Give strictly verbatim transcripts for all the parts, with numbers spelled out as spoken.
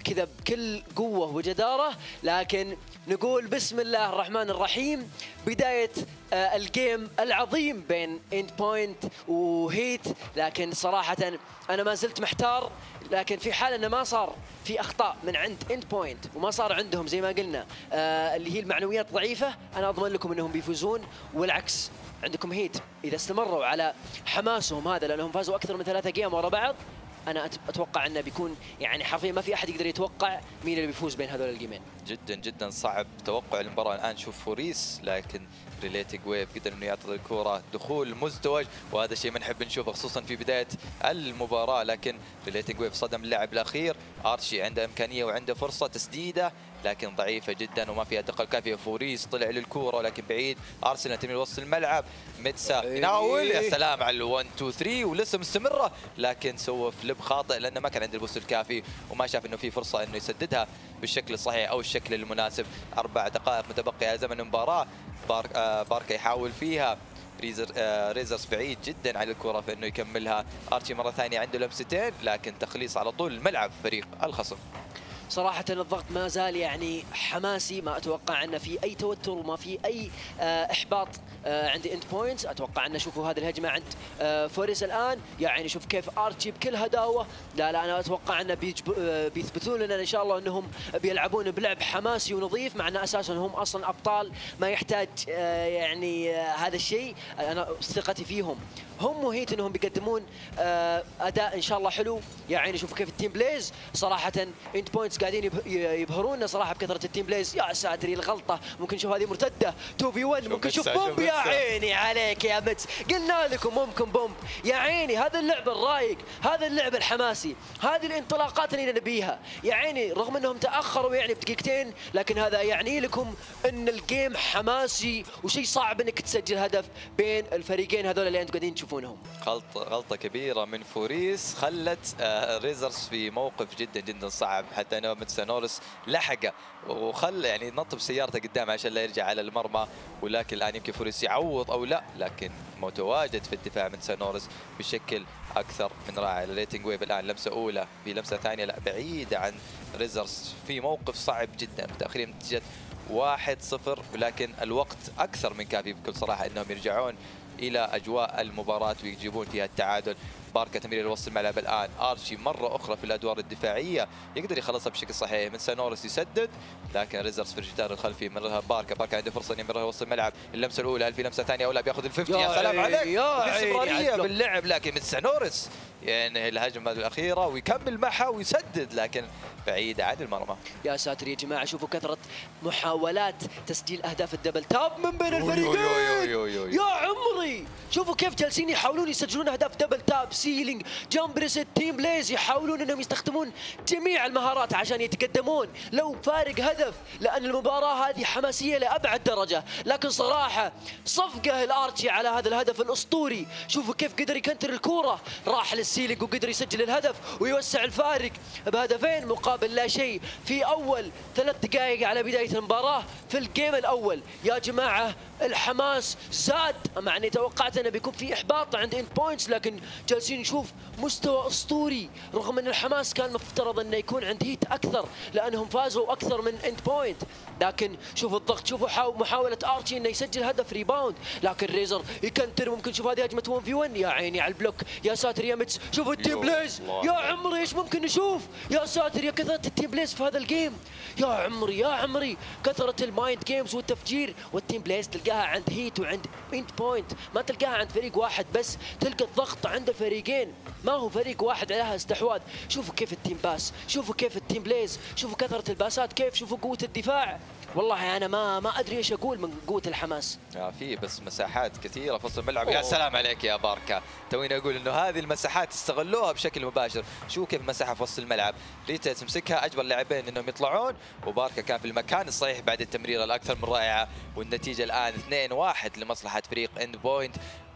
كذا بكل قوة وجدارة، لكن نقول بسم الله الرحمن الرحيم. بداية آه الجيم العظيم بين اند بوينت وهيت، لكن صراحة أنا ما زلت محتار. لكن في حال أنه ما صار في أخطاء من عند اند بوينت وما صار عندهم زي ما قلنا آه اللي هي المعنويات ضعيفة، أنا أضمن لكم أنهم بيفوزون. والعكس عندكم هيت إذا استمروا على حماسهم هذا، لأنهم فازوا أكثر من ثلاثة جيم ورا بعض، أنا أتوقع أنه بيكون يعني حرفيا ما في أحد يقدر يتوقع مين اللي بيفوز بين هذول الجيمين. جدا جدا صعب توقع المباراة الآن. نشوف فوريس، لكن ريليتنج ويف قدر انه يعطي الكرة دخول مزدوج، وهذا الشيء ما نحب نشوفه خصوصا في بداية المباراة. لكن ريليتنج ويف صدم اللاعب الأخير. ارشي عنده إمكانية وعنده فرصة تسديدة لكن ضعيفة جدا وما فيها دقة كافية. فوريس طلع للكرة ولكن بعيد. ارسنال تميل وسط الملعب. ميتسا يناول، يا سلام على ال1 2 3 ولسه مستمرة، لكن سوى فليب خاطئ لأنه ما كان عنده البوست الكافي وما شاف انه في فرصة انه يسددها بالشكل الصحيح او الشكل المناسب. اربع دقائق متبقية زمن المباراة. بارك آه باركا يحاول فيها. ريزر آه ريزرز بعيد جدا على الكرة فانه يكملها. ارشي مرة ثانية عنده لمستين لكن تخليص على طول الملعب فريق الخصم. صراحة الضغط ما زال يعني حماسي، ما أتوقع أن في أي توتر وما في أي آه إحباط آه عند اند بوينتس. أتوقع أن شوفوا هذه الهجمة عند آه فوريس الآن، يعني شوف كيف ارشي بكل هداوة. لا لا أنا أتوقع أن آه بيثبتون لنا إن شاء الله أنهم بيلعبون بلعب حماسي ونظيف، مع أن أساسا هم أصلا أبطال ما يحتاج آه يعني آه هذا الشيء. أنا ثقتي فيهم هم وهيت انهم بيقدمون آه اداء ان شاء الله حلو. يا عيني شوفوا كيف التيم بلايز صراحه اند بوينتس قاعدين يبهرونا صراحه بكثره التيم بلايز. يا ساتر الغلطه، ممكن نشوف هذه مرتده تو في واحد، ممكن نشوف بومب. يا عيني عليك يا متس، قلنا لكم ممكن بومب. يا عيني هذا اللعب الرايق، هذا اللعب الحماسي، هذه الانطلاقات اللي نبيها. يا عيني رغم انهم تاخروا يعني بدقيقتين، لكن هذا يعني لكم ان الجيم حماسي وشيء صعب انك تسجل هدف بين الفريقين هذول اللي انتم قاعدين تشوفونهم. غلطة غلطة كبيرة من فوريس خلت آه ريزرز في موقف جدا جدا صعب، حتى انه متسانورس لحقه وخلى يعني نط بسيارته قدام عشان لا يرجع على المرمى. ولكن الان يمكن فوريس يعوض او لا، لكن متواجد في الدفاع من سانورس بشكل اكثر من رائع. ريتنج ويف الان لمسة اولى، في لمسة ثانية لا بعيدة عن ريزرز في موقف صعب جدا، متاخرين نتيجة واحد صفر، ولكن الوقت اكثر من كافي بكل صراحة انهم يرجعون الى اجواء المباراه ويجيبون فيها التعادل. باركا تمرير لوسط الملعب الان. ارشي مره اخرى في الادوار الدفاعيه يقدر يخلصها بشكل صحيح. من سانورس يسدد لكن ريزرز في الجدار الخلفي يمررها باركا. باركا عنده فرصه ان يمررها وسط الملعب. اللمسه الاولى، هل في لمسه ثانيه او لا؟ بياخذ الفيفتي. يا, يا سلام عليك، في استمراريه باللعب. لكن من سانورس يعني الهجمه الاخيره ويكمل معها ويسدد لكن بعيده عن المرمى. يا ساتر يا جماعه شوفوا كثره محاولات تسجيل اهداف الدبل تاب من بين الفريقين. يا عمري شوفوا كيف جالسين يحاولون يسجلون اهداف دبل تاب، سيلينج، جامب ريست، تيم بلايز، يحاولون انهم يستخدمون جميع المهارات عشان يتقدمون لو فارق هدف، لان المباراه هذه حماسيه لابعد درجه. لكن صراحه صفقه الارتشي على هذا الهدف الاسطوري، شوفوا كيف قدر يكنتر الكوره، راح للسيلينج وقدر يسجل الهدف ويوسع الفارق بهدفين مقابل لا شيء في اول ثلاث دقائق على بدايه المباراه في الجيم الاول. يا جماعه الحماس زاد، مع اني توقعت انه بيكون في احباط عند اند بوينتس، لكن جالسين نشوف مستوى اسطوري رغم ان الحماس كان مفترض انه يكون عند هيت اكثر لانهم فازوا اكثر من اند بوينت. لكن شوفوا الضغط، شوفوا محاوله ارشي انه يسجل هدف ريباوند، لكن ريزر يكنتر. ممكن شوف هذه هجمه واحد في واحد. يا عيني على البلوك، يا ساتر يا متس، شوفوا التيم بلايز. يا عمري ايش ممكن نشوف؟ يا ساتر يا كثره التيم بلايز في هذا الجيم. يا عمري يا عمري كثره المايند جيمز والتفجير والتيم بلايز تلقاها عند هيت وعند اند بوينت، ما تلقاها عند فريق واحد بس. تلقى الضغط عند الفريقين، ما هو فريق واحد عليها استحواذ. شوفوا كيف التيم باس، شوفوا كيف التيم بلايز، شوفوا كثره الباسات كيف، شوفوا قوه الدفاع. والله انا ما ما ادري ايش اقول من قوه الحماس. آه في بس مساحات كثيره في وسط الملعب. يا سلام عليك يا باركا، تويني اقول انه هذه المساحات استغلوها بشكل مباشر. شو كيف مساحه في وسط الملعب، ريتا تمسكها، اجبر اللاعبين انهم يطلعون، وباركا كان في المكان الصحيح بعد التمريره الاكثر من رائعه. والنتيجه الان اثنين واحد لمصلحه فريق اند بوينت.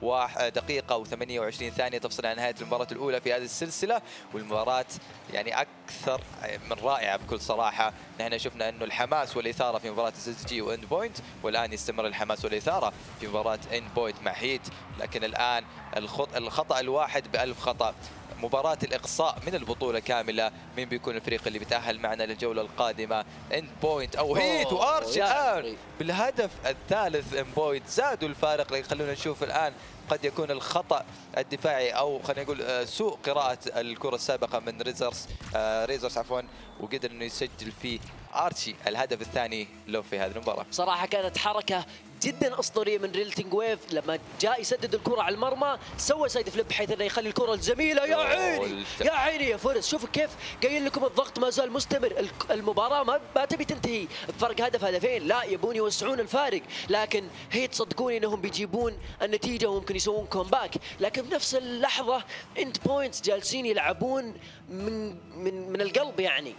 دقيقة وثمانية وعشرين ثانية تفصل عن نهاية المباراة الأولى في هذه السلسلة، والمباراة يعني أكثر من رائعة بكل صراحة. نحن شفنا أنه الحماس والإثارة في مباراة اس اس جي واند بوينت، والآن يستمر الحماس والإثارة في مباراة اند بوينت مع هيت. لكن الآن الخطأ الواحد بألف خطأ. مباراة الإقصاء من البطولة كاملة. مين بيكون الفريق اللي بيتأهل معنا للجولة القادمة؟ إند بوينت أو هيت وأرشي الآن بالهدف الثالث. إند بوينت زادوا الفارق، لكن خلونا نشوف الآن قد يكون الخطأ الدفاعي أو خلينا نقول سوء قراءة الكرة السابقة من ريزرز آه ريزرز عفوا، وقدر إنه يسجل فيه أرشي الهدف الثاني له في هذه المباراة. صراحة كانت حركة جدا اسطوريه من ريلتنج ويف، لما جاء يسدد الكره على المرمى سوى سايد فليب بحيث انه يخلي الكره الزميله. يا عيني يا عيني يا فارس، شوفوا كيف قايل لكم الضغط ما زال مستمر، المباراه ما, ما تبي تنتهي بفرق هدف هدفين، لا يبون يوسعون الفارق، لكن هي تصدقوني انهم بيجيبون النتيجه وممكن يسوون كومباك، لكن بنفس اللحظه انت بوينتس جالسين يلعبون من من من القلب يعني.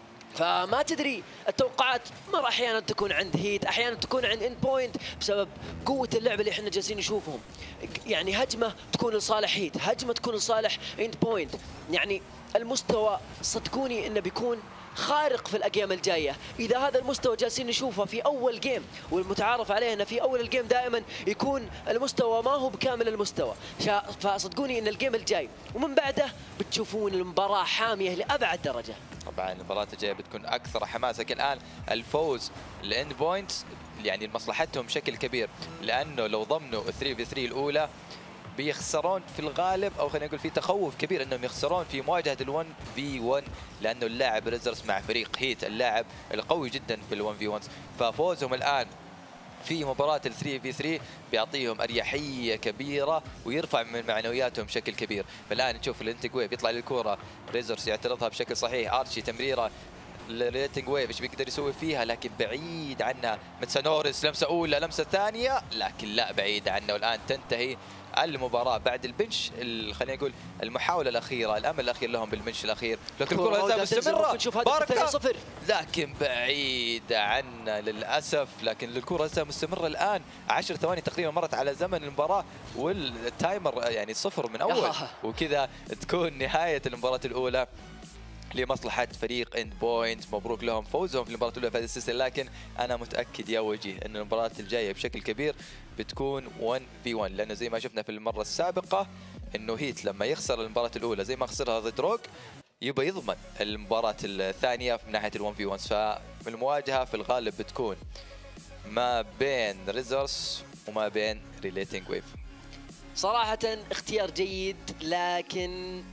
فما تدري التوقعات مرة احيانا تكون عند هيت، احيانا تكون عند اند بوينت بسبب قوة اللعبة اللي احنا جالسين نشوفهم. يعني هجمة تكون لصالح هيت، هجمة تكون لصالح اند بوينت، يعني المستوى صدقوني انه بيكون خارق في الاجيام الجايه. اذا هذا المستوى جالسين نشوفه في اول جيم، والمتعارف عليه انه في اول الجيم دائما يكون المستوى ما هو بكامل المستوى، فصدقوني ان الجيم الجاي ومن بعده بتشوفون المباراه حاميه لابعد درجه. طبعا المباراه الجايه بتكون اكثر حماسه. الان الفوز الاند بوينت يعني لمصلحتهم بشكل كبير، لانه لو ضمنوا ثلاثة في ثلاثة الاولى بيخسرون في الغالب، او خلينا نقول في تخوف كبير انهم يخسرون في مواجهه ال1 في واحد، لانه اللاعب ريزرز مع فريق هيت اللاعب القوي جدا في ال1 في واحد، ففوزهم الان في مباراة ال ثلاثة في ثلاثة بيعطيهم اريحيه كبيره ويرفع من معنوياتهم بشكل كبير. فالان نشوف الانتج ويف يطلع للكره، ريزرز يعترضها بشكل صحيح، ارشي تمريره ريليتنج ويف ايش بيقدر يسوي فيها، لكن بعيد عنها. متسانورس لمسه اولى لمسه ثانيه، لكن لا بعيد عنه. والان تنتهي المباراه بعد البنش، خلينا نقول المحاوله الاخيره، الامل الاخير لهم بالبنش الاخير، لكن الكره لا مستمره باركا، لكن بعيد عنا للاسف. لكن الكره لسه مستمره الان، عشر ثواني تقريبا مرت على زمن المباراه والتايمر يعني صفر من اول، وكذا تكون نهايه المباراه الاولى لمصلحة فريق اند بوينت. مبروك لهم فوزهم في المباراة الأولى في هذه السلسلة، لكن أنا متأكد يا وجيه أن المباراة الجاية بشكل كبير بتكون واحد في واحد، لأنه زي ما شفنا في المرة السابقة أنه هيت لما يخسر المباراة الأولى زي ما خسرها ضد روك يبقى يضمن المباراة الثانية من ناحية ال1 في واحد، فالمواجهة في الغالب بتكون ما بين ريزرز وما بين ريليتنج ويف. صراحة اختيار جيد، لكن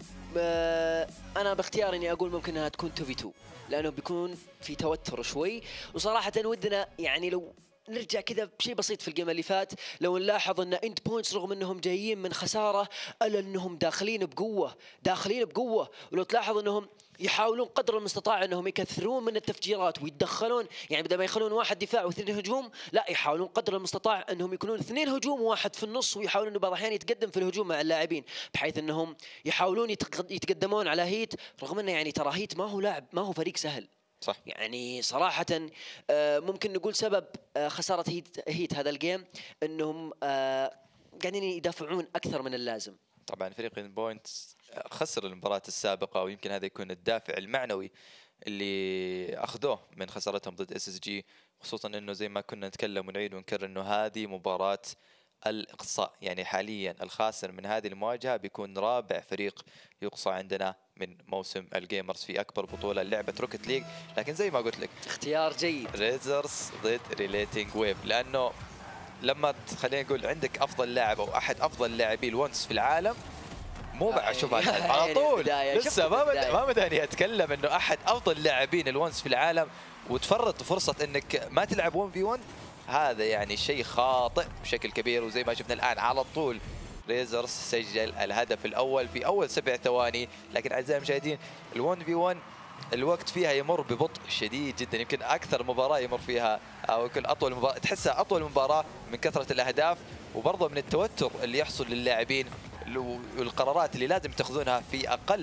أنا باختيار إني أقول ممكن أنها تكون تو في تو، لأنه بيكون في توتر شوي. وصراحة ودنا يعني لو نرجع كذا بشيء بسيط في الجيم اللي فات، لو نلاحظ ان اند بوينتس رغم انهم جايين من خساره الا انهم داخلين بقوه، داخلين بقوه، ولو تلاحظ انهم يحاولون قدر المستطاع انهم يكثرون من التفجيرات ويتدخلون، يعني بدل ما يخلون واحد دفاع واثنين هجوم، لا يحاولون قدر المستطاع انهم يكونون اثنين هجوم وواحد في النص، ويحاولون انه بعض الاحيان يتقدم في الهجوم مع اللاعبين، بحيث انهم يحاولون يتقدمون على هيت، رغم انه يعني ترى هيت ما هو لاعب، ما هو فريق سهل. صح. يعني صراحة ممكن نقول سبب خسارة هيت, هيت هذا الجيم انهم قاعدين يدافعون اكثر من اللازم. طبعا فريق بوينت خسر المباراة السابقة، ويمكن هذا يكون الدافع المعنوي اللي اخذوه من خسارتهم ضد اس اس جي، خصوصا انه زي ما كنا نتكلم ونعيد ونكرر انه هذه مباراة الإقصاء، يعني حاليا الخاسر من هذه المواجهة بيكون رابع فريق يقصى عندنا من موسم الجيمرز في أكبر بطولة لعبة روكت ليج. لكن زي ما قلت لك اختيار جيد، ريزرز ضد ريليتنج ويف، لأنه لما خلينا نقول عندك أفضل لاعب أو أحد أفضل لاعبي الونس في العالم، مو بقى شوف على طول لسه ما ما بداني أتكلم إنه أحد أفضل لاعبين الونس في العالم وتفرط فرصة إنك ما تلعب واحد في واحد، هذا يعني شيء خاطئ بشكل كبير. وزي ما شفنا الآن على طول ريزرز سجل الهدف الأول في أول سبع ثواني، لكن أعزائي المشاهدين ال1 في واحد الوقت فيها يمر ببطء شديد جدا، يمكن أكثر مباراة يمر فيها أو يمكن أطول مباراة تحسها أطول مباراة من كثرة الأهداف، وبرضه من التوتر اللي يحصل للاعبين والقرارات اللي لازم تاخذونها في أقل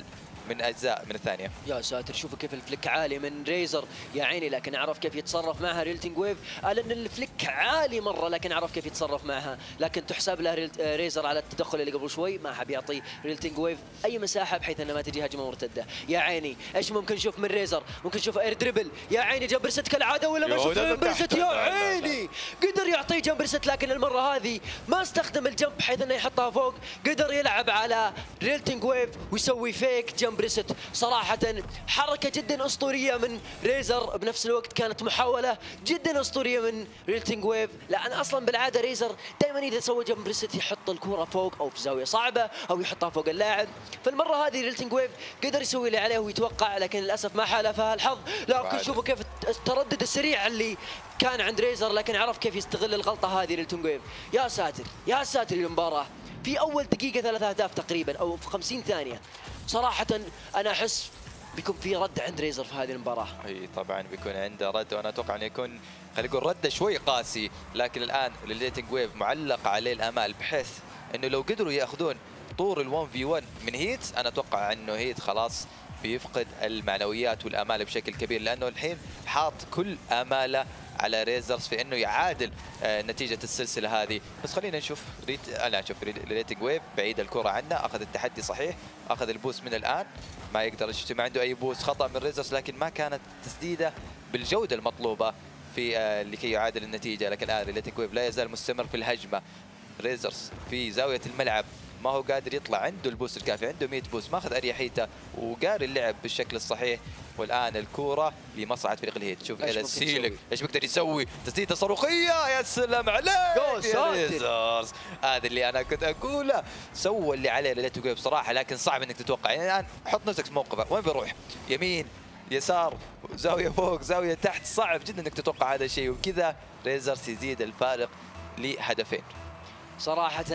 من اجزاء من الثانيه. يا ساتر شوفوا كيف الفليك عالي من ريزر يا عيني، لكن عرف كيف يتصرف معها ريلتنج ويف. لان الفليك عالي مره لكن عرف كيف يتصرف معها، لكن تحسب له ريزر على التدخل اللي قبل شوي، ما حب يعطي ريلتنج ويف اي مساحه بحيث انها ما تجي هجمه مرتده. يا عيني ايش ممكن نشوف من ريزر؟ ممكن نشوف اير دريبل يا عيني، جمبر ست كالعاده ولا ما شفت جمبر ست؟ يا عيني قدر يعطيه جمبر ست، لكن المره هذه ما استخدم الجمب بحيث انه يحطها فوق، قدر يلعب على ريلتنج ويف ويسوي فيك جمبر ست. صراحه حركه جدا اسطوريه من ريزر، بنفس الوقت كانت محاوله جدا اسطوريه من ريلتنج ويف، لان اصلا بالعاده ريزر دائما اذا سوى جمبر ست يحط الكره فوق او في زاويه صعبه او يحطها فوق اللاعب. فالمره هذه ريلتنج ويف قدر يسوي اللي عليه ويتوقع، لكن للاسف ما حالفها الحظ. لكن شوفوا كيف التردد السريع اللي كان عند ريزر، لكن عرف كيف يستغل الغلطه هذه ريلتنج ويف. يا ساتر يا ساتر المباراه في اول دقيقه ثلاث اهداف تقريبا او في خمسين ثانيه. صراحه انا احس بيكون في رد عند ريزر في هذه المباراه. اي طبعا بيكون عنده رد، وانا اتوقع انه يكون خلينا نقول رده شوي قاسي، لكن الان ريلتنج ويف معلق عليه الامال، بحيث انه لو قدروا ياخذون طور ال1 في واحد من هيت، انا اتوقع انه هيت خلاص بيفقد المعنويات والامال بشكل كبير، لانه الحين حاط كل اماله على ريزرز في انه يعادل آه نتيجه السلسله هذه. بس خلينا نشوف ريت لا نشوف ريلتنج ويف بعيد الكره عنه، اخذ التحدي صحيح، اخذ البوست من الان، ما يقدر ما عنده اي بوست، خطا من ريزرز لكن ما كانت تسديده بالجوده المطلوبه في آه لكي يعادل النتيجه. لكن الان ريلتنج ويف لا يزال مستمر في الهجمه، ريزرز في زاويه الملعب ما هو قادر يطلع، عنده البوست الكافي، عنده مية بوست، ماخذ اريحيته وقاري اللعب بالشكل الصحيح. والان الكوره لمصعد فريق الهيت، شوف الى السيلك ايش بيقدر يسوي، تسديده صاروخيه، يا سلام عليك يا ريزرز. هذا اللي انا كنت اقوله، سوى اللي عليه ريلتنج ويف بصراحه، لكن صعب انك تتوقع. يعني الان حط نفسك في موقفه، وين بيروح؟ يمين يسار زاويه فوق زاويه تحت، صعب جدا انك تتوقع هذا الشيء، وكذا ريزرز يزيد الفارق لهدفين. صراحه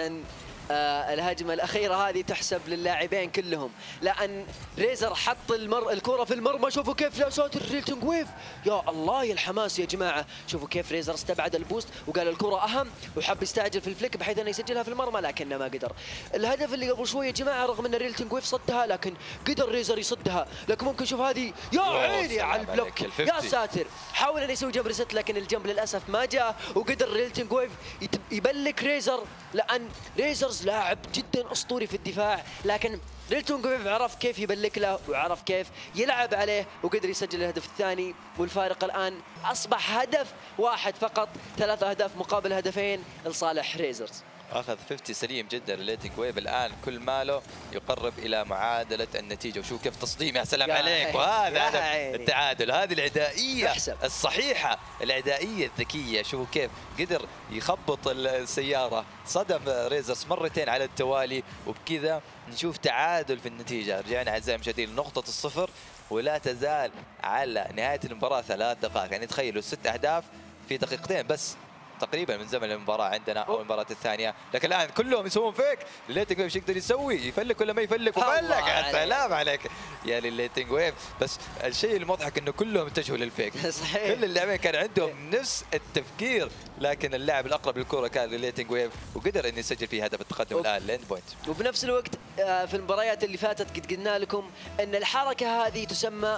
آه الهجمه الاخيره هذه تحسب للاعبين كلهم، لان ريزر حط المر... الكره في المرمى. شوفوا كيف لا ساتر ريلتنج ويف، يا الله يا الحماس يا جماعه. شوفوا كيف ريزر استبعد البوست وقال الكره اهم، وحب يستعجل في الفليك بحيث انه يسجلها في المرمى، لكنه ما قدر. الهدف اللي قبل شويه يا جماعه رغم ان ريلتنج ويف صدها، لكن قدر ريزر يصدها. لكن ممكن شوف هذه يا عيني على البلوك، يا ساتر. حاول انه يسوي جمب ريست لكن الجمب للاسف ما جاء، وقدر ريلتنج ويف يبلك ريزر، لان ريزرز لاعب جدا اسطوري في الدفاع، لكن ريلتنج ويف عرف كيف يبلك له وعرف كيف يلعب عليه وقدر يسجل الهدف الثاني. والفارق الان اصبح هدف واحد فقط، ثلاث اهداف مقابل هدفين لصالح ريزرز. اخذ خمسين سليم جدا ريلتنج ويف، الان كل ماله يقرب الى معادله النتيجه. وشوف كيف تصديم، يا سلام عليك، وهذا هدف التعادل. هذه العدائيه يحسب. الصحيحه، العدائيه الذكيه. شوفوا كيف قدر يخبط السياره، صدم ريزرز مرتين على التوالي، وبكذا نشوف تعادل في النتيجه. رجعنا اعزائي المشاهدين لنقطه الصفر، ولا تزال على نهايه المباراه ثلاث دقائق. يعني تخيلوا ست اهداف في دقيقتين بس تقريبا من زمن المباراه عندنا او المباراه الثانيه، لكن الان كلهم يسوون فيك. ريلتنج ويف ايش يقدر يسوي؟ يفلك ولا ما يفلك؟ وفلك، يا سلام عليك يا ريلتنج ويف. بس الشيء المضحك انه كلهم اتجهوا للفيك. صحيح. كل اللاعبين كان عندهم نفس التفكير، لكن اللاعب الاقرب للكره كان ريلتنج ويف، وقدر انه يسجل فيه هدف التقدم الان لاند بوينت. وبنفس الوقت في المباريات اللي فاتت قد قلنا لكم ان الحركه هذه تسمى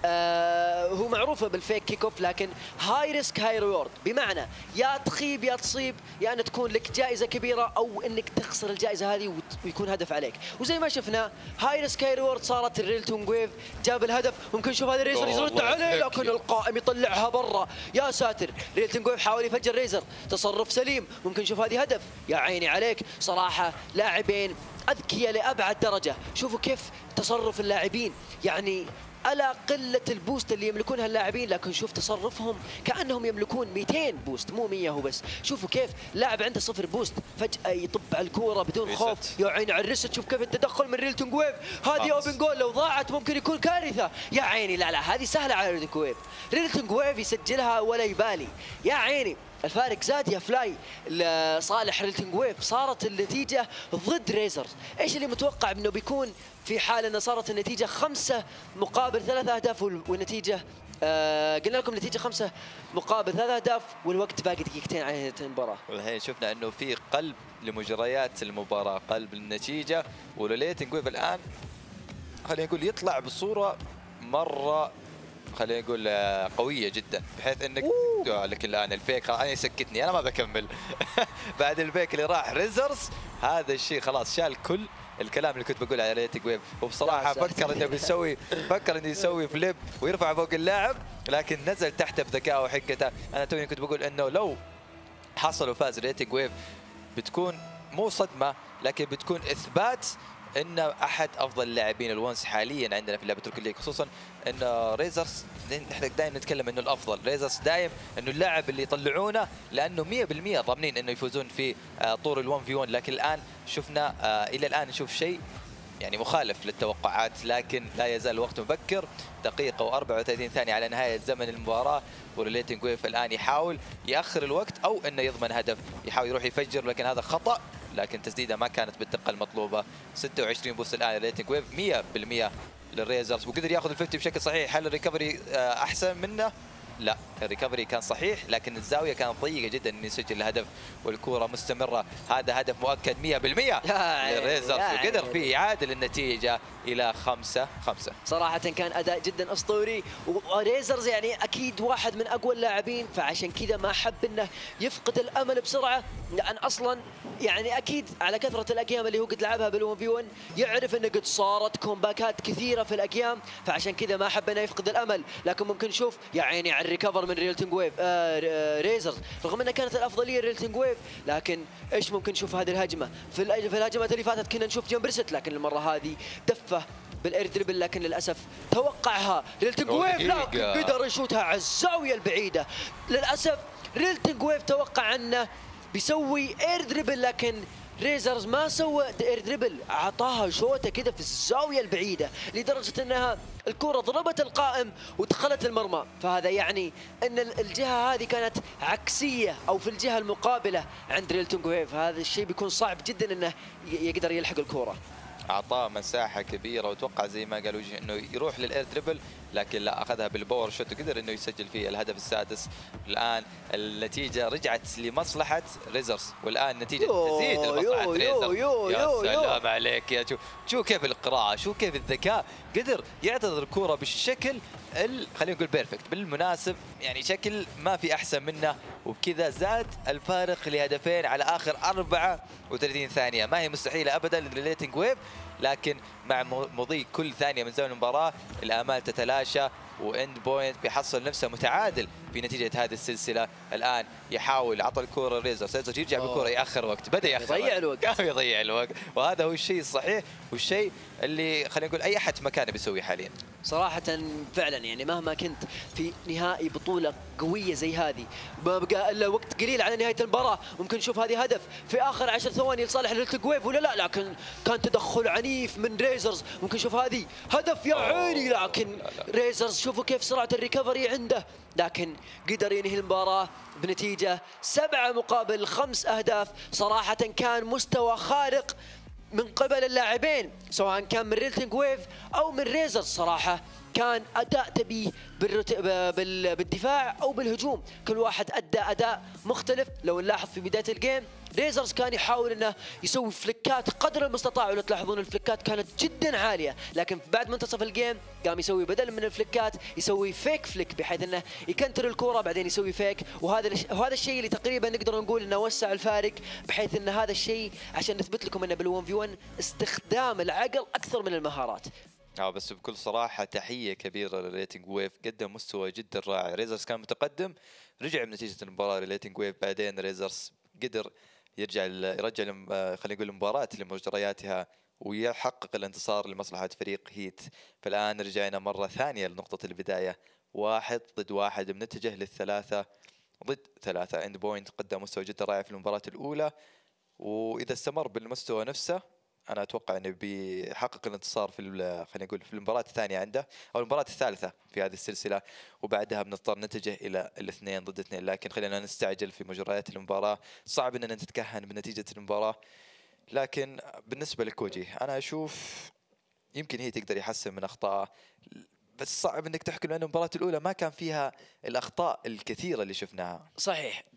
آه هو معروفه بالفيك كيك اوف، لكن هاي ريسك هاي ريورد، بمعنى يا تخيب يا تصيب، يا يعني ان تكون لك جائزه كبيره او انك تخسر الجائزه هذه ويكون هدف عليك. وزي ما شفنا هاي ريسك هاي ريورد صارت الريلتنج ويف، جاب الهدف. ممكن نشوف هذا ريزر يرد عليه لكن القائم يطلعها برا. يا ساتر، ريلتنج ويف حاول يفجر ريزر، تصرف سليم. ممكن نشوف هذه هدف، يا عيني عليك. صراحه لاعبين اذكياء لابعد درجه. شوفوا كيف تصرف اللاعبين، يعني ألا قلة البوست اللي يملكونها اللاعبين، لكن شوف تصرفهم كأنهم يملكون مئتين بوست مو مية هو بس. شوفوا كيف لاعب عنده صفر بوست فجأة يطب على الكورة بدون خوف، يا عيني على الريست. شوف كيف التدخل من ريلتنج ويف، هذه اوبن جول لو ضاعت ممكن يكون كارثة. يا عيني لا لا هذه سهلة على ريلتنج ويف، ريلتنج ويف يسجلها ولا يبالي. يا عيني الفارق زاد يا فلاي لصالح ريلتنج ويف، صارت النتيجة ضد ريزرز. ايش اللي متوقع انه بيكون في حال ان صارت النتيجة خمسة مقابل ثلاث اهداف والنتيجة آه قلنا لكم نتيجة خمسة مقابل ثلاث اهداف والوقت باقي دقيقتين على نهاية المباراة. والحين شفنا انه في قلب لمجريات المباراة، قلب النتيجة. وريلتنج ويف الان خلينا نقول يطلع بصوره مره خلينا نقول قويه جدا، بحيث انك لكن الان الفيك انا يسكتني انا ما بكمل. بعد الفيك اللي راح ريزرز هذا الشيء خلاص شال كل الكلام اللي كنت بقول على ريتنج ويف. وبصراحه فكر انه بيسوي فكر انه يسوي فليب ويرفع فوق اللاعب، لكن نزل تحته بذكاء وحكته. انا توني كنت بقول انه لو حصل وفاز ريتنج ويف بتكون مو صدمه، لكن بتكون اثبات ان احد افضل اللاعبين الونس حاليا عندنا في لعبه روكيت ليج، خصوصا ان ريزرز نحن دائما نتكلم انه الافضل. ريزرز دائم انه اللاعب اللي يطلعونه لانه مية بالمية ضامنين انه يفوزون في طور ال1 في واحد، لكن الان شفنا الى الان نشوف شيء يعني مخالف للتوقعات. لكن لا يزال الوقت مبكر، دقيقه وأربعة وثلاثين ثانيه على نهايه زمن المباراه، وريتنج ويف الان يحاول ياخر الوقت او انه يضمن هدف، يحاول يروح يفجر لكن هذا خطا، لكن تسديده ما كانت بالدقه المطلوبه. ستة وعشرين بوست الان ريتنج ويف مية بالمية للريزرز، وقدر ياخذ الفيفتي بشكل صحيح. هل الريكفري احسن منه؟ لا، الريكفري كان صحيح، لكن الزاويه كانت ضيقه جدا انه يسجل الهدف، والكوره مستمره. هذا هدف مؤكد مية بالمية للريزرز، وقدر فيه يعادل النتيجه الى خمسة خمسة. صراحه كان اداء جدا اسطوري، وريزرز يعني اكيد واحد من اقوى اللاعبين، فعشان كذا ما حب انه يفقد الامل بسرعه، لان اصلا يعني اكيد على كثره الاقيام اللي هو قد لعبها بالون في واحد يعرف انه قد صارت كومباكات كثيره في الاقيام، فعشان كذا ما حب انه يفقد الامل. لكن ممكن نشوف يا عيني على الريكفر من ريلتنج ويف آه ريزرز، رغم انها كانت الافضليه ريلتنج ويف، لكن ايش ممكن نشوف هذه الهجمه في في الهجمات اللي فاتت كنا نشوف جمبرست، لكن المره هذه دفه بالاير دريبل، لكن للاسف توقعها ريلتنج ويف، لكن قدر يشوتها على الزاويه البعيده. للاسف ريلتنج ويف توقع انه بيسوي اير دريبل، لكن ريزرز ما سوى اير دريبل، اعطاها شوطه كده في الزاويه البعيده لدرجه انها الكره ضربت القائم ودخلت المرمى. فهذا يعني ان الجهه هذه كانت عكسيه او في الجهه المقابله عند ريلتنج ويف، هذا الشيء بيكون صعب جدا انه يقدر يلحق الكره. اعطاه مساحه كبيره، وتوقع زي ما قالوا انه يروح للاير دريبل، لكن لا، اخذها بالباور شوت وقدر انه يسجل فيه الهدف السادس. الان النتيجه رجعت لمصلحه ريزرز، والان النتيجه تزيد لمصلحه ريزرز. يا سلام عليك يا شو شو كيف القراءه، شو كيف الذكاء، قدر يعترض الكره بالشكل خلينا نقول بيرفكت بالمناسب، يعني شكل ما في احسن منه، وبكذا زاد الفارق لهدفين على اخر أربعة وثلاثين ثانيه. ما هي مستحيله ابدا للريتنج ويف، لكن مع مضي كل ثانيه من زمن المباراه الامال تتلاشى، واند بوينت بيحصل نفسه متعادل في نتيجه هذه السلسله. الان يحاول عطى الكره ريزر، ريزر يرجع بالكره ياخر وقت، بدا ياخر يضيع الوقت، كان يضيع الوقت، وهذا هو الشيء الصحيح والشيء اللي خلينا نقول اي احد مكانه بيسويه حاليا. صراحة فعلا يعني مهما كنت في نهائي بطولة قوية زي هذه، ما بقى الا وقت قليل على نهاية المباراة، ممكن نشوف هذه هدف في اخر عشر ثواني لصالح ريلتنج ويف ولا لا، لكن كان تدخل عنيف من ريزرز، ممكن نشوف هذه هدف يا عيني، لكن ريزرز شوفوا كيف سرعة الريكفري عنده، لكن قدر ينهي المباراة بنتيجة سبعة مقابل خمس اهداف. صراحة كان مستوى خارق من قبل اللاعبين، سواء كان من ريلتنج ويف او من ريزرز. صراحه كان اداء تبيه بالدفاع او بالهجوم، كل واحد ادى اداء مختلف. لو نلاحظ في بدايه الجيم ريزرز كان يحاول انه يسوي فليكات قدر المستطاع، ولو تلاحظون الفليكات كانت جدا عاليه، لكن بعد منتصف الجيم قام يسوي بدل من الفليكات يسوي فيك فليك، بحيث انه يكنتر الكره بعدين يسوي فيك، وهذا وهذا الشيء اللي تقريبا نقدر نقول انه وسع الفارق، بحيث ان هذا الشيء عشان نثبت لكم انه بالون في واحد استخدام العقل اكثر من المهارات. اه بس بكل صراحه تحيه كبيره للريتنج ويف، قدم مستوى جدا رائع. ريزرز كان متقدم، رجع بنتيجه المباراه للريتنج ويف، بعدين ريزرز قدر يرجع يرجع خلينا نقول المباراه لمجرياتها ويحقق الانتصار لمصلحه فريق هيت. فالان رجعنا مره ثانيه لنقطه البدايه، واحد ضد واحد، بنتجه للثلاثه ضد ثلاثه. اند بوينت قدم مستوى جدا رائع في المباراه الاولى، واذا استمر بالمستوى نفسه انا اتوقع انه بيحقق الانتصار في خلينا نقول في المباراه الثانيه عنده او المباراه الثالثه في هذه السلسله، وبعدها بنضطر نتجه الى الاثنين ضد اثنين. لكن خلينا نستعجل في مجريات المباراه، صعب اننا نتكهن بنتيجه المباراه. لكن بالنسبه لكوجي انا اشوف يمكن هي تقدر يحسن من اخطائه، بس صعب انك تحكم لان المباراه الاولى ما كان فيها الاخطاء الكثيره اللي شفناها. صحيح،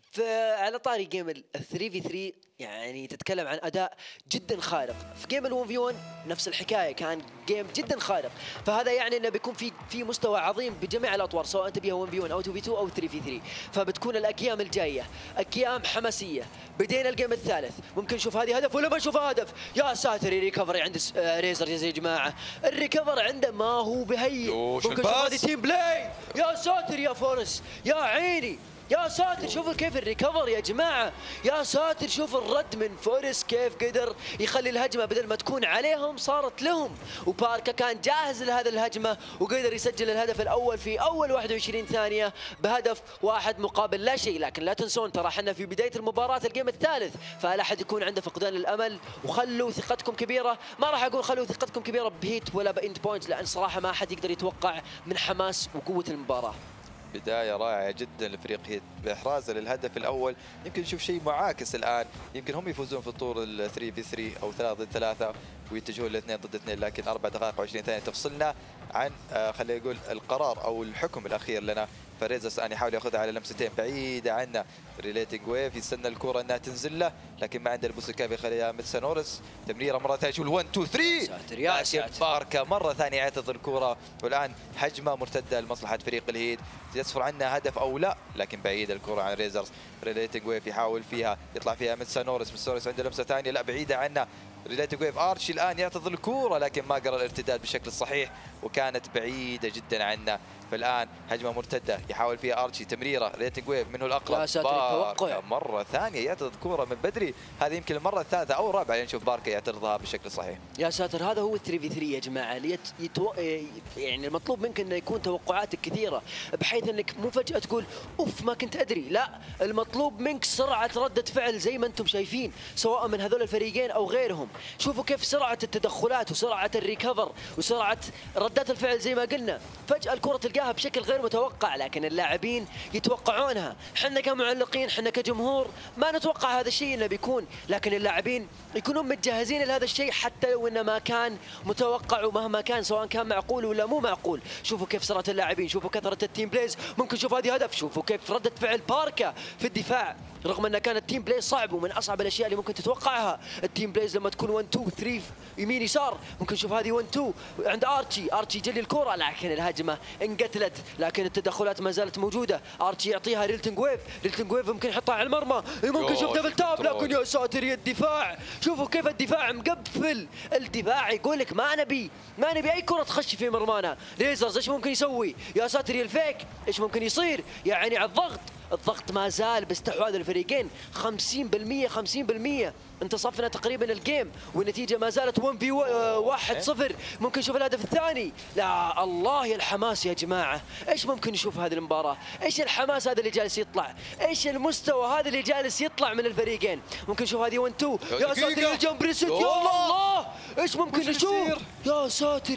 فعلى طاري جيم ال ثري في ثري، يعني تتكلم عن اداء جدا خارق. في جيم ال ون في ون نفس الحكايه، كان جيم جدا خارق. فهذا يعني انه بيكون في في مستوى عظيم بجميع الاطوار، سواء انت بيها ون في ون او تو في تو او ثري في ثري. فبتكون الايام الجايه ايام حماسيه. بدينا الجيم الثالث، ممكن نشوف هذه هدف ولا ما نشوف هدف. يا ساتر، الريكفري عند ريزر يا جماعه، الريكفر عنده ما هو بهين. ممكن نشوف هذه تيم بلاي. يا ساتر يا فورس، يا عيني، يا ساتر شوفوا كيف الريكفر يا جماعه، يا ساتر شوف الرد من فورس كيف قدر يخلي الهجمه بدل ما تكون عليهم صارت لهم. وباركا كان جاهز لهذه الهجمه وقدر يسجل الهدف الاول في اول واحد وعشرين ثانيه بهدف واحد مقابل لا شيء. لكن لا تنسون ترى احنا في بدايه المباراه الجيم الثالث، فلا احد يكون عنده فقدان الامل، وخلوا ثقتكم كبيره. ما راح اقول خلوا ثقتكم كبيره بهيت ولا باند بوينت، لان صراحه ما احد يقدر يتوقع من حماس وقوه المباراه. بداية رائعة جدا لفريق هيت بإحرازه للهدف الأول. يمكن نشوف شيء معاكس الآن، يمكن هم يفوزون في طور ال ثري في ثري أو ثلاثة ضد ثلاثة ويتجهون لاثنين ضد اثنين، لكن أربع دقائق وعشرين ثانية تفصلنا عن آه خلينا نقول القرار أو الحكم الأخير لنا. فريزرز الآن يحاول ياخذها على لمستين بعيدة عنا. ريليتنج ويف يستنى الكرة انها تنزل له، لكن ما عنده البوس الكافي يخليها ميتسانورس. تمريره مره ثانيه، شوف واحد اثنين ثلاثة، ساتر يا ساتر. باركا مره ثانيه يعتذر الكرة، والان هجمه مرتده لمصلحه فريق الهيد. يسفر عنها هدف او لا، لكن بعيده الكرة عن ريزرز. ريليتنج ويف يحاول فيها، يطلع فيها ميتسانورس. ميتسانورس عنده لمسه ثانيه، لا بعيده عنه. ريليتنج ويف ارشي الان يعتذر الكرة، لكن ما قرر الارتداد بالشكل الصحيح وكانت بعيده جدا عنه. فالان هجمه مرتده يحاول فيها ارشي، تمريره ريليتنج ويف منه الاقرب. يا ساتر توقع مره ثانيه يعترض كوره من بدري، هذه يمكن المره الثالثه او الرابعه اللي نشوف باركا يعترضها بالشكل صحيح. يا ساتر، هذا هو ثري في ثري يا جماعه. ليت يتو... يعني المطلوب منك انه يكون توقعاتك كثيره، بحيث انك مو فجاه تقول اوف ما كنت ادري، لا، المطلوب منك سرعه رده فعل زي ما انتم شايفين، سواء من هذول الفريقين او غيرهم. شوفوا كيف سرعه التدخلات وسرعه الريكفر وسرعه ردات الفعل زي ما قلنا. فجاه الكره تلقاها بشكل غير متوقع، لكن اللاعبين يتوقعونها. احنا كمعلقين، احنا كجمهور ما نتوقع هذا الشيء انه بيكون، لكن اللاعبين يكونون متجهزين لهذا الشيء حتى لو انه ما كان متوقع، ومهما كان سواء كان معقول ولا مو معقول. شوفوا كيف سرعه اللاعبين، شوفوا كثره التيم بلايز. ممكن نشوف هذه هدف. شوفوا كيف رده فعل باركا في الدفاع، رغم انه كان التيم بلاي صعب ومن اصعب الاشياء اللي ممكن تتوقعها. التيم بلايز لما تكون واحد اثنين ثلاثة يمين يسار، ممكن نشوف هذه واحد اثنين عند ارتشي. ارتشي جلي الكره، لكن الهجمه انقتلت، لكن التدخلات ما زالت موجوده. ارتشي يعطيها ريلتنج ويف، ريلتنج ويف ممكن يحطها على المرمى، ممكن نشوف دبل تاب، لكن يا ساتر يا الدفاع. شوفوا كيف الدفاع مقفل، الدفاع يقول لك ما نبي ما نبي اي كره تخش في مرمانا. ريزرز ايش ممكن يسوي؟ يا ساتر يا الفيك، ايش ممكن يصير؟ يا عيني على الضغط، الضغط ما زال باستحواذ الفريقين خمسين بالمئة خمسين بالمئة. انتصفنا تقريبا الجيم والنتيجه ما زالت واحد في واحد صفر. ممكن نشوف الهدف الثاني. لا الله يا الحماس يا جماعه، ايش ممكن نشوف هذه المباراه؟ ايش الحماس هذا اللي جالس يطلع؟ ايش المستوى هذا اللي جالس يطلع من الفريقين؟ ممكن نشوف هذه واحد اثنين. يا ساتر الجمب ريست، يا الله ايش ممكن نشوف؟ يا ساتر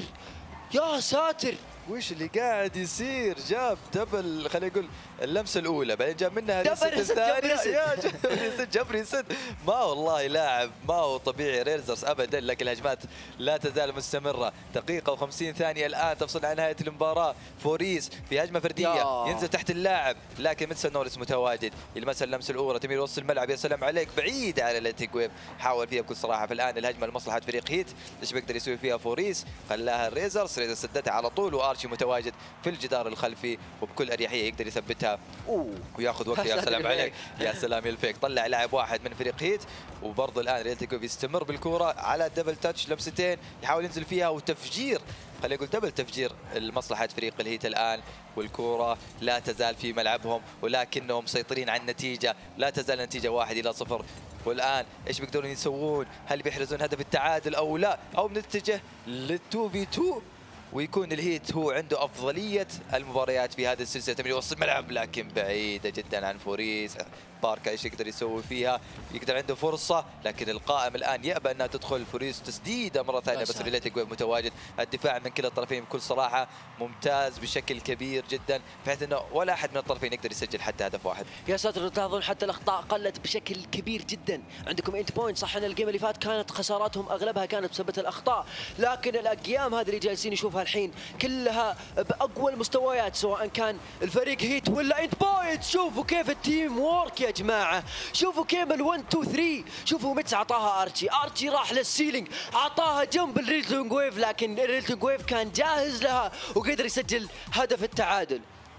يا ساتر، وش اللي قاعد يصير؟ جاب دبل، خلينا نقول اللمسه الاولى، بعدين جاب منها الريست الثانيه. يا جبري سد جبري سد، ما والله لاعب ما هو طبيعي ريزرز ابدا، لكن الهجمات لا تزال مستمره. دقيقه وخمسين ثانيه الان تفصل عن نهايه المباراه. فوريس في هجمه فرديه ينزل تحت اللاعب، لكن ميتسانورس متواجد يلمسها اللمسه الاولى، تميل وسط الملعب، يا سلام عليك، بعيده على ريليتنج ويف، حاول فيها بكل صراحه. فالان الهجمه لمصلحه فريق هيت، ايش بيقدر يسوي فيها فوريس؟ خلاها الريزرز، ريزرز سدتها على طول، وارشي متواجد في الجدار الخلفي وبكل اريحيه يقدر يثبتها أوه. وياخذ وقت. يا سلام عليك، يا سلام يا الفيك، طلع لاعب واحد من فريق هيت. وبرضه الان ريلتيكوف يستمر بالكوره على دبل تاتش، لمستين يحاول ينزل فيها وتفجير، خلينا نقول دبل تفجير لمصلحه فريق الهيت الان. والكوره لا تزال في ملعبهم، ولكنهم مسيطرين على النتيجه، لا تزال النتيجه واحد الى صفر. والان ايش بيقدرون يسوون؟ هل بيحرزون هدف التعادل او لا؟ او بنتجه للتو في تو ويكون الهيت هو عنده افضليه المباريات في هذه السلسله. تمرير وسط الملعب لكن بعيده جدا عن فوريس. باركا ايش يقدر يسوي فيها؟ يقدر عنده فرصه، لكن القائم الان يأبى انها تدخل. فوريس تسديده مره ثانيه، بس ريليتنج ويف متواجد. الدفاع من كلا الطرفين بكل صراحه ممتاز بشكل كبير جدا، بحيث انه ولا احد من الطرفين يقدر يسجل حتى هدف واحد. يا ساتر، تلاحظون حتى الاخطاء قلت بشكل كبير جدا. عندكم انت بوينت، صح ان الجيم اللي فات كانت خساراتهم اغلبها كانت بسبب الاخطاء، لكن الايام هذه اللي جالسين نشوفها الحين كلها باقوى المستويات، سواء كان الفريق هيت ولا انت بوينت. شوفوا كيف التيم وورك يا جماعه، شوفوا كيف ال1 2 3. شوفوا ميتس عطاها ارشي، ارشي راح للسيلينج عطاها جنب الريلتون ويف، لكن الريلتون ويف كان جاهز لها وقدر يسجل هدف التعادل.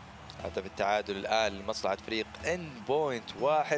هدف التعادل الان لمصلحه فريق ان بوينت واحد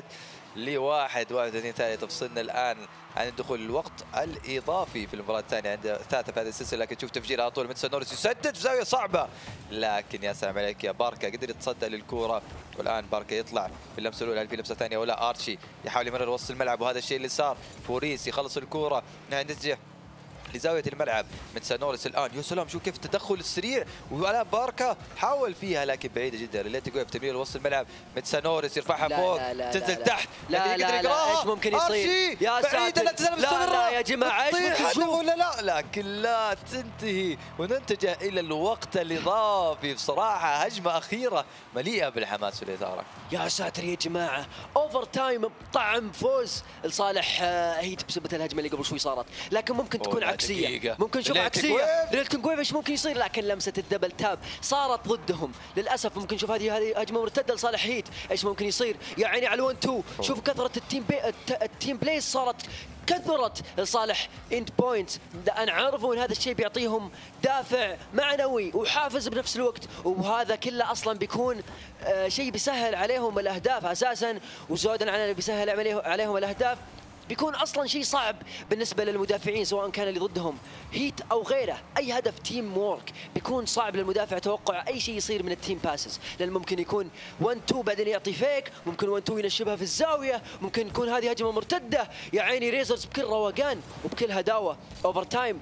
لواحد. واحد اثنين ثلاثة تفصلنا الان عن دخول الوقت الاضافي في المباراه الثانيه عند ثلاثه في هذه السلسله. لكن شوف تفجير على طول، ميتسا نورس يسدد في زاويه صعبه، لكن يا سلام عليك يا باركا، قدر يتصدى للكوره. والان باركا يطلع في اللمسه الاولى، هل في لمسه ثانيه ولا؟ ارشي يحاول يمرر وسط الملعب وهذا الشيء اللي صار. فوريس يخلص الكوره، نتجه لزاويه الملعب. ميتسا نورس الان، يا سلام شوف كيف التدخل السريع، والان باركا حاول فيها لكن بعيده جدا. ريليتي ويف تمرير وسط الملعب، ميتسا نورس يرفعها لا فوق لا لا تنزل لا تحت. لا لا لا ايش ممكن يصير؟ يا ساتر لا تزال مستمرة. لا لا يا جماعه ايش ممكن نشوف؟ ولا لا، لكن لا تنتهي وننتجه الى الوقت الاضافي. بصراحه هجمه اخيره مليئه بالحماس والاثاره. يا ساتر يا جماعه، اوفر تايم طعم فوز لصالح هيت بسبب الهجمه اللي قبل شوي صارت، لكن ممكن تكون عكسيه. دقيقة. ممكن نشوف عكسيه ريلتون جويف ايش ممكن يصير، لكن لمسه الدبل تاب صارت ضدهم للاسف. ممكن نشوف هذه هذه هجمه مرتده لصالح هيت، ايش ممكن يصير؟ يا عيني على ال1 اتنين. شوف كثره التيم بي التيم بلاي صارت كثرت لصالح اند بوينت، لان عرفوا ان هذا الشيء بيعطيهم دافع معنوي وحافز بنفس الوقت، وهذا كله اصلا بيكون آه شيء بيسهل عليهم الاهداف اساسا، وزودا عن اللي بيسهل عليهم الاهداف بيكون اصلا شيء صعب بالنسبه للمدافعين، سواء كان اللي ضدهم هيت او غيره. اي هدف تيم وورك بيكون صعب للمدافع توقع اي شيء يصير من التيم باسز، لان ممكن يكون واحد اتنين بعدين يعطي فيك، ممكن واحد اتنين ينشبها في الزاويه، ممكن يكون هذه هجمه مرتده. يا عيني ريزرز بكل روقان وبكل هداوه. اوفر تايم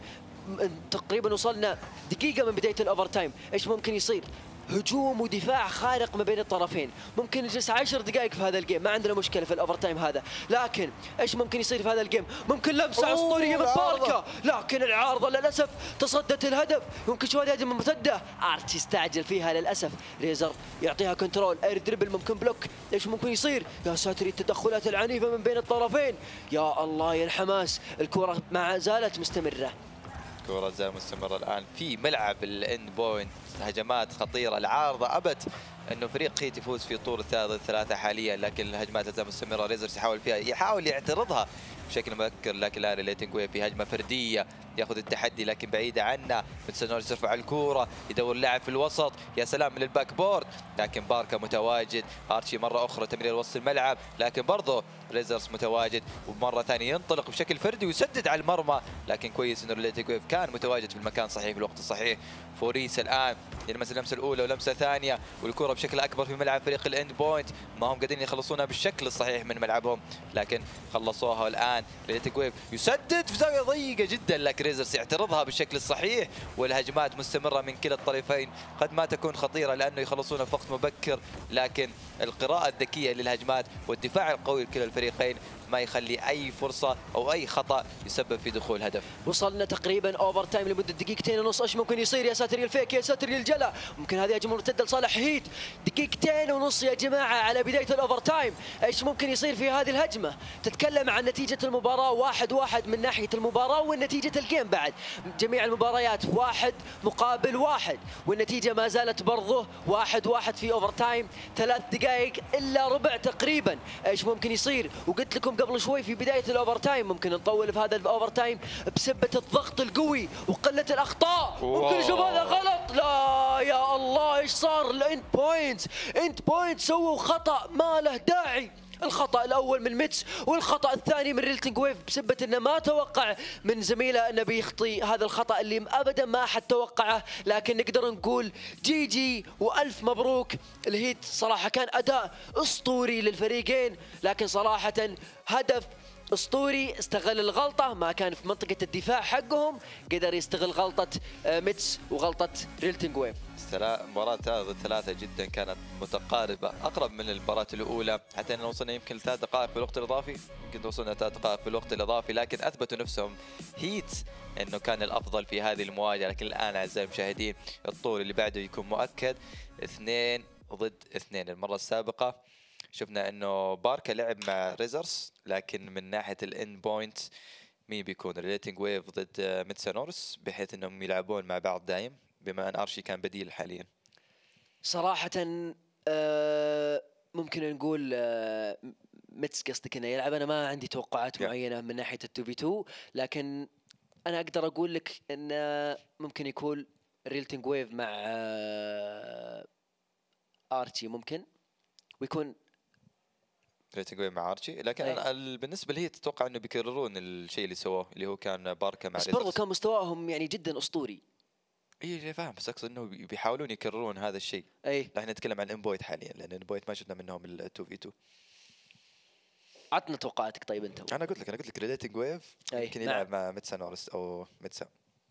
تقريبا وصلنا دقيقه من بدايه الاوفر تايم، ايش ممكن يصير؟ هجوم ودفاع خارق ما بين الطرفين. ممكن نجلس عشر دقائق في هذا الجيم، ما عندنا مشكله في الاوفر تايم هذا، لكن ايش ممكن يصير في هذا الجيم؟ ممكن لمسه اسطوريه من باركا، لكن العارضه للاسف تصدت الهدف. ممكن شو هذه هجمه مرتده، ارتشي استعجل فيها للاسف. ريزر يعطيها كنترول، اير دربل ممكن بلوك، ايش ممكن يصير؟ يا ساتر التدخلات العنيفه من بين الطرفين، يا الله يا الحماس. الكره ما زالت مستمره، الكرة زال مستمرة الآن في ملعب الاند بوينت. هجمات خطيرة، العارضة أبت أنه فريق هيت يفوز في طور الثالث ثلاثة حاليا، لكن الهجمات زال مستمرة. ريزرز يحاول فيها، يحاول يعترضها بشكل مبكر، لكن لا ريليتنج ويف في هجمة فردية ياخذ التحدي لكن بعيدة عنه. ميتسا نورس يرفع الكورة، يدور اللاعب في الوسط، يا سلام من الباك بورد، لكن باركا متواجد. ارشي مرة أخرى تمرير وسط الملعب، لكن برضه ريزرز متواجد، ومرة ثانية ينطلق بشكل فردي ويسدد على المرمى، لكن كويس انه ريليتنج ويف كان متواجد في المكان الصحيح في الوقت الصحيح. فوريس الآن يلمس اللمسة الأولى ولمسة ثانية، والكرة بشكل أكبر في ملعب فريق الاند بوينت، ما هم قادرين يخلصونها بالشكل الصحيح من ملعبهم، لكن خلصوها. الآن ريليتنج ويف يسدد في زاوية ضيقة جدا، لكن ريزرز يعترضها بالشكل الصحيح، والهجمات مستمرة من كلا الطرفين، قد ما تكون خطيرة لأنه يخلصونها في وقت مبكر، لكن القراءة الذكية للهجمات والدفاع القوي لكلا الفريقين ما يخلي اي فرصه او اي خطا يسبب في دخول هدف. وصلنا تقريبا اوفر تايم لمده دقيقتين ونص، ايش ممكن يصير؟ يا ساتر يا الفيك، يا ساتر يا الجلا، ممكن هذه هجمه مرتده لصالح هيت. دقيقتين ونص يا جماعه على بدايه الاوفر تايم، ايش ممكن يصير في هذه الهجمه؟ تتكلم عن نتيجه المباراه واحد واحد من ناحيه المباراه والنتيجه الجيم بعد، جميع المباريات واحد مقابل واحد، والنتيجه ما زالت برضه واحد واحد في اوفر تايم، ثلاث دقائق الا ربع تقريبا. ايش ممكن يصير؟ وقلت لكم قبل شوي في بدايه الاوفر تايم ممكن نطول في هذا الاوفر تايم بسبه الضغط القوي وقله الاخطاء. ممكن نشوف هذا غلط، لا يا الله ايش صار لاند بوينت؟ اند بوينت سووا خطا ما له داعي. الخطأ الأول من ميتس والخطأ الثاني من ريلتنج ويف بسبة أنه ما توقع من زميله أنه بيخطي هذا الخطأ اللي أبدا ما أحد توقعه، لكن نقدر نقول جي جي وألف مبروك. الهيت صراحة كان أداء أسطوري للفريقين، لكن صراحة هدف اسطوري. استغل الغلطه، ما كان في منطقه الدفاع حقهم، قدر يستغل غلطه ميتس وغلطه ريلتنج ويف. مباراة ثلاثة ثلاثة جدا كانت متقاربة، أقرب من المباراة الأولى، حتى أننا وصلنا يمكن ثلاث دقائق في الوقت الإضافي، يمكن وصلنا ثلاث دقائق في الوقت الإضافي، لكن أثبتوا نفسهم هيت أنه كان الأفضل في هذه المواجهة. لكن الآن أعزائي المشاهدين الطور اللي بعده يكون مؤكد، اثنين ضد اثنين. المرة السابقة شفنا أنه باركا لعب مع ريزرز، لكن من ناحية الإند بوينت مين بيكون؟ ريليتنج ويف ضد ميتسا نورس، بحيث أنهم يلعبون مع بعض دايم بما ان ارشي كان بديل حاليا؟ صراحه آه ممكن نقول آه ميتس قصدك انه يلعب. انا ما عندي توقعات معينه من ناحيه التو في تو، لكن انا اقدر اقول لك انه ممكن يكون ريلتنج ويف مع آه ارتشي، ممكن ويكون ريلتنج ويف مع ارتشي. لكن أنا بالنسبه لي تتوقع انه بيكررون الشيء اللي سووه اللي هو كان باركا مع بس برضو كان مستواهم يعني جدا اسطوري. اي فاهم، بس اقصد انه بيحاولون يكررون هذا الشيء. اي احنا نتكلم عن امبويت حاليا، لان امبويت ما شفنا منهم ال تو في تو. عطنا توقعاتك طيب انت. انا قلت لك انا قلت لك ريليتنج ويف يمكن يلعب مع ميتسا نورس او ميتسا،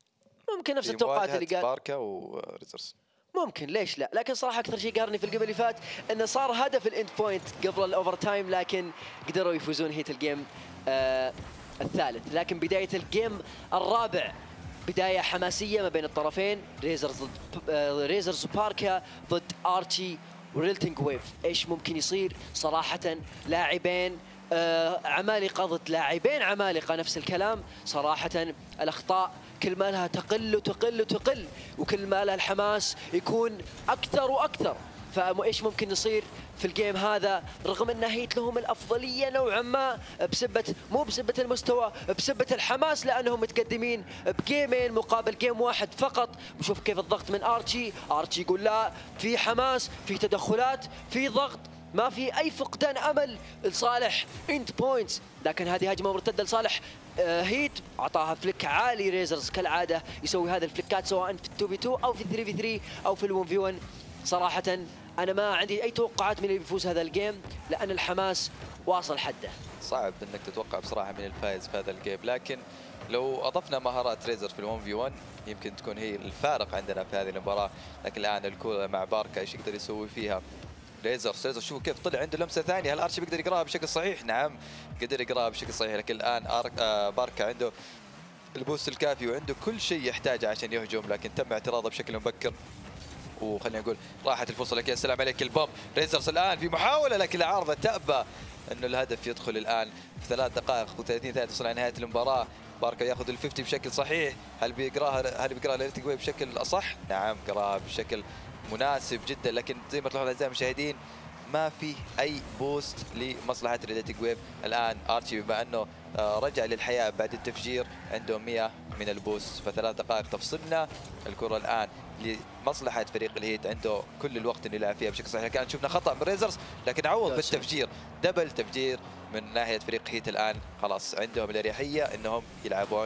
ممكن نفس التوقعات اللي قال باركا وريزرز، ممكن ليش لا. لكن صراحه اكثر شيء قارني في الجيم اللي فات انه صار هدف الاند بوينت قبل الاوفر تايم، لكن قدروا يفوزون هيت الجيم آه الثالث. لكن بدايه الجيم الرابع بدايه حماسيه ما بين الطرفين، ريزرز ضد آه ريزرز وباركا ضد ارتشي وريلتنج ويف. ايش ممكن يصير؟ صراحه لاعبين آه عمالقه ضد لاعبين عمالقه، نفس الكلام. صراحه الاخطاء كل ما لها تقل وتقل وتقل، وكل ما لها الحماس يكون اكثر واكثر. فايش ممكن يصير في الجيم هذا؟ رغم ان هيت لهم الافضليه نوعا ما بسبه مو بسبه المستوى، بسبه الحماس، لانهم متقدمين بجيمين مقابل جيم واحد فقط. وشوف كيف الضغط من ارتشي، ارتشي يقول لا، في حماس، في تدخلات، في ضغط، ما في اي فقدان امل لصالح اند بوينتس. لكن هذه هجمه مرتده لصالح آه هيت، اعطاها فليك عالي. ريزرز كالعاده يسوي هذه الفليكات سواء في التو في تو او في ثري في ثري او في الون في ون. صراحه انا ما عندي اي توقعات من اللي بيفوز هذا الجيم، لان الحماس واصل حده. صعب انك تتوقع بصراحه من الفائز في هذا الجيم، لكن لو اضفنا مهارات ريزر في الون في ون يمكن تكون هي الفارق عندنا في هذه المباراه. لكن الان الكوره مع باركا ايش يقدر يسوي فيها؟ ريزر ريزر شوفوا كيف طلع عنده لمسه ثانيه. هل ارشي بيقدر يقراها بشكل صحيح؟ نعم قدر يقراها بشكل صحيح، لكن الان آرك آه باركا عنده البوست الكافي وعنده كل شيء يحتاجه عشان يهجم، لكن تم اعتراضه بشكل مبكر. وخلينا نقول راحت الفرصه لك. يا سلام عليك البوب. ريزرز الان في محاوله لكن العارضه تأبى انه الهدف يدخل الان في ثلاث دقائق وثلاثين ثانيه تصل على نهايه المباراه. باركا ياخذ الفيفتي بشكل صحيح. هل بيقراها هل بيقراها ريلتنج ويف بشكل اصح؟ نعم قراها بشكل مناسب جدا، لكن زي ما تلاحظون اعزائي المشاهدين ما في اي بوست لمصلحه ريلتنج ويف. الان ارشي بما انه رجع للحياه بعد التفجير عنده مئة من البوست، فثلاث دقائق تفصلنا. الكره الان لمصلحه فريق الهيت، عنده كل الوقت انه يلعب فيها بشكل صحيح. كان شفنا خطا من ريزرز لكن عوض بالتفجير، دبل تفجير من ناحيه فريق هيت. الان خلاص عندهم الاريحيه انهم يلعبون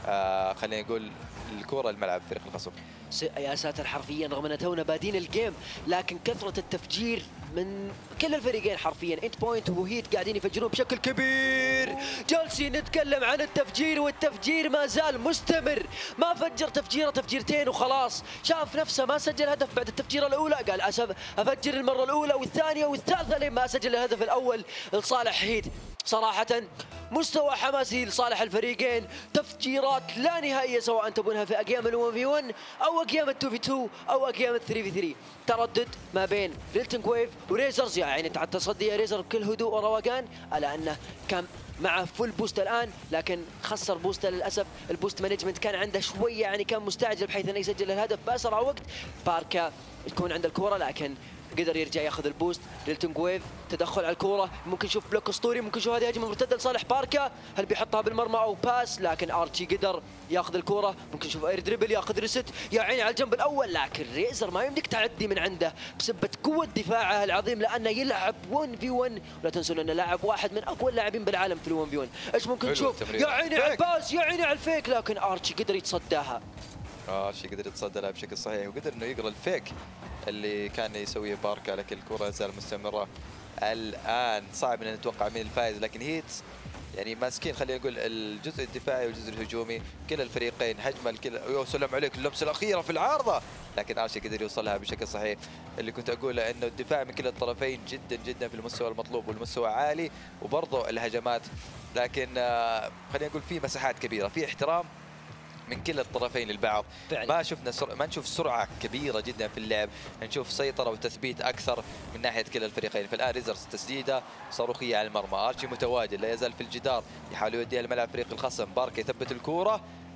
آه خلينا نقول الكره الملعب فريق الخصم. يا ساتر حرفيا، رغم ان تونا بادين الجيم لكن كثره التفجير من كل الفريقين حرفيا. انت بوينت وهيت قاعدين يفجرون بشكل كبير. جالسين نتكلم عن التفجير والتفجير ما زال مستمر، ما فجر تفجيره تفجيرتين وخلاص. شاف نفسه ما سجل هدف بعد التفجيره الاولى، قال اسف افجر المره الاولى والثانيه والثالثه لين ما سجل الهدف الاول لصالح هيت. صراحه مستوى حماسي لصالح الفريقين، تفجيرات لا نهائيه سواء تبونها في اجيام الون في ون او اجيام التو في تو او اجيام الثري في ثري. تردد ما بين ريلتنج ويف وريزرز، يعني تعال تصدي يا ريزر بكل هدوء وروقان، على انه كان مع فول بوست الان لكن خسر بوسته للاسف. البوست مانجمنت كان عنده شويه، يعني كان مستعجل بحيث انه يسجل الهدف باسرع وقت. باركا يكون عند الكوره لكن قدر يرجع ياخذ البوست. ريلتنج ويف تدخل على الكوره، ممكن نشوف بلوك اسطوري، ممكن نشوف هذه هجمه مرتده لصالح باركا، هل بيحطها بالمرمى او باس؟ لكن ارتشي قدر ياخذ الكوره، ممكن نشوف اير دريبل ياخذ ريست، يا عيني على الجنب الاول. لكن ريزر ما يمديك تعدي من عنده بسبه قوه دفاعه العظيم، لانه يلعب ون في ون. ولا تنسون انه لاعب واحد من اقوى اللاعبين بالعالم في الون في ون. ايش ممكن نشوف؟ يا عيني على الباس، يا عيني على الفيك، لكن ارتشي قدر يتصداها. ارتشي قدر يتصدى لها بشكل صحيح، وقدر انه يقرا الفيك اللي كان يسويه باركا، لكن الكره زال مستمره. الان صعب ان نتوقع مين الفائز، لكن هيت يعني ماسكين خلينا نقول الجزء الدفاعي والجزء الهجومي كلا الفريقين. هجمه الكل، يا سلام عليك اللمسه الاخيره في العارضه، لكن ارشي قدر يوصلها بشكل صحيح. اللي كنت اقوله انه الدفاع من كلا الطرفين جدا جدا في المستوى المطلوب والمستوى عالي، وبرضه الهجمات، لكن خلينا نقول في مساحات كبيره، في احترام من كلا الطرفين للبعض. فعلا. ما شفنا سر... ما نشوف سرعه كبيره جدا في اللعب، نشوف سيطره وتثبيت اكثر من ناحيه كلا الفريقين. فالان ريزرز تسديده صاروخيه على المرمى، ارشي متواجد لا يزال في الجدار يحاول يوديها لملعب فريق الخصم. باركا يثبت الكوره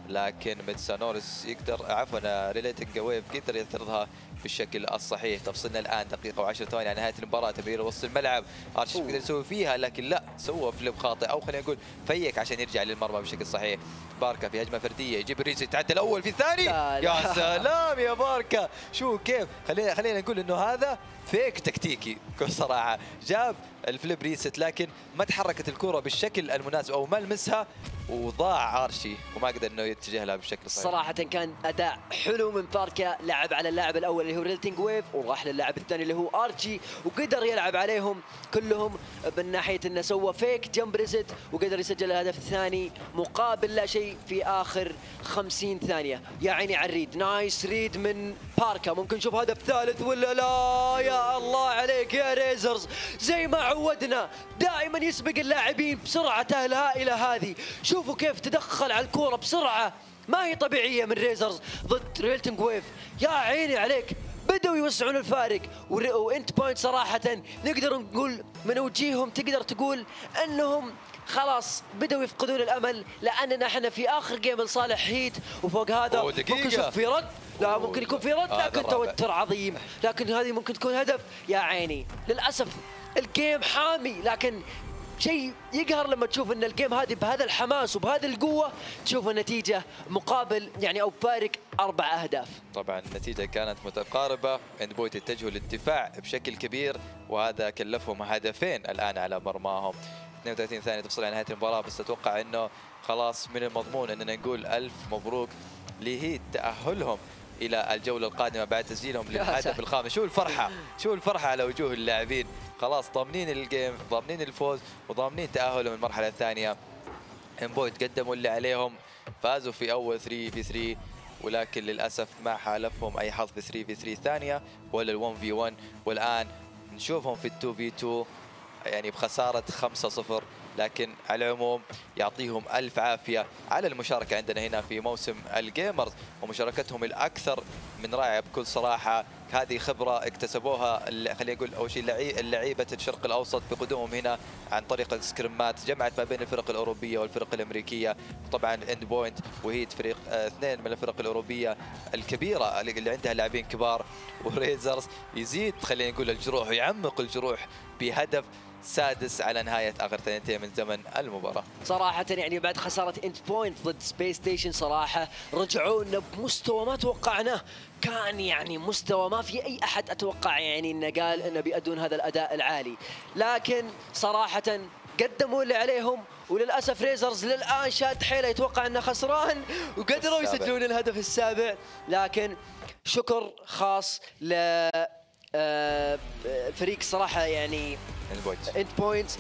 لكن ميتسانورس يقدر عفوا ريليتنج ويف قدر يثرها بالشكل الصحيح. تفصلنا الان دقيقه وعشر ثواني على نهايه المباراه. تمرير وسط الملعب ارشي يقدر يسوي فيها، لكن لا، سوى فليب خاطئ او خلينا نقول فيك عشان يرجع للمرمى بشكل صحيح. باركا في هجمه فرديه يجيب ريس يتعدى الاول في الثاني. لا لا. يا سلام يا باركا، شو كيف، خلينا خلينا نقول انه هذا فيك تكتيكي بكل صراحه. جاب الفليب ريست لكن ما تحركت الكره بالشكل المناسب او ما لمسها، وضاع ارشي وما قدر انه يتجه لها بشكل صحيح. صراحة كان اداء حلو من باركا، لعب على اللاعب الاول اللي هو ريلتنج ويف وراح للاعب الثاني اللي هو ارشي وقدر يلعب عليهم كلهم من ناحية انه سوى فيك جمب ريست وقدر يسجل الهدف الثاني مقابل لا شيء في اخر خمسين ثانية. يا عيني على الريد، نايس ريد من باركا. ممكن نشوف هدف ثالث ولا لا؟ يا الله عليك يا ريزرز، زي ما عودنا دائما يسبق اللاعبين بسرعته الهائلة هذه. شوفوا كيف تدخل على الكورة بسرعة ما هي طبيعية من ريزرز ضد ريلتنج ويف. يا عيني عليك، بدوا يوسعون الفارق. وانت بوينت صراحة نقدر نقول من وجيههم تقدر تقول انهم خلاص بدوا يفقدون الامل، لاننا احنا في اخر جيم لصالح هيت. وفوق هذا ممكن نشوف في رد، لا ممكن يكون في رد، لكن توتر عظيم. لكن هذه ممكن تكون هدف. يا عيني للاسف الجيم حامي، لكن شيء يقهر لما تشوف ان الجيم هذه بهذا الحماس وبهذه القوه تشوف النتيجه مقابل يعني او فارق اربع اهداف. طبعا النتيجه كانت متقاربه، اند بوينت اتجهوا للدفاع بشكل كبير وهذا كلفهم هدفين الان على مرماهم. اثنين وثلاثين ثانيه تفصل عن نهايه المباراه، بس اتوقع انه خلاص من المضمون اننا نقول الف مبروك لهيت تاهلهم الى الجوله القادمه بعد تسجيلهم للهدف الخامس. شو الفرحه، شو الفرحه على وجوه اللاعبين، خلاص ضامنين الجيم، ضامنين الفوز وضامنين تاهلهم المرحله الثانيه. امبويت قدموا اللي عليهم، فازوا في اول ثلاثة في ثلاثة، ولكن للاسف ما حالفهم اي حظ في ثلاثة في ثلاثة ثانيه ولا ال1 في واحد، والان نشوفهم في ال2 في اثنين يعني بخساره خمسة صفر. لكن على العموم يعطيهم ألف عافية على المشاركة عندنا هنا في موسم الجيمرز، ومشاركتهم الأكثر من رائعة بكل صراحة. هذه خبرة اكتسبوها خلينا نقول أول شيء اللعيبة الشرق الأوسط بقدومهم هنا عن طريق السكريمات، جمعت ما بين الفرق الأوروبية والفرق الأمريكية. وطبعا اند بوينت وهيت فريق اثنين من الفرق الأوروبية الكبيرة اللي عندها لاعبين كبار، وريزرز يزيد خلينا نقول الجروح ويعمق الجروح بهدف سادس على نهاية آخر ثانيتين من زمن المباراة. صراحة يعني بعد خسارة اند بوينت ضد سبيس ستيشن صراحة رجعوا لنا بمستوى ما توقعناه، كان يعني مستوى ما في أي أحد أتوقع يعني إنه قال إنه بيأدون هذا الأداء العالي، لكن صراحة قدموا اللي عليهم. وللأسف ريزرز للآن شاد حيله، يتوقع إنه خسران وقدروا يسجلون الهدف السابع. لكن شكر خاص ل فريق صراحة يعني اند بوينت اند بوينت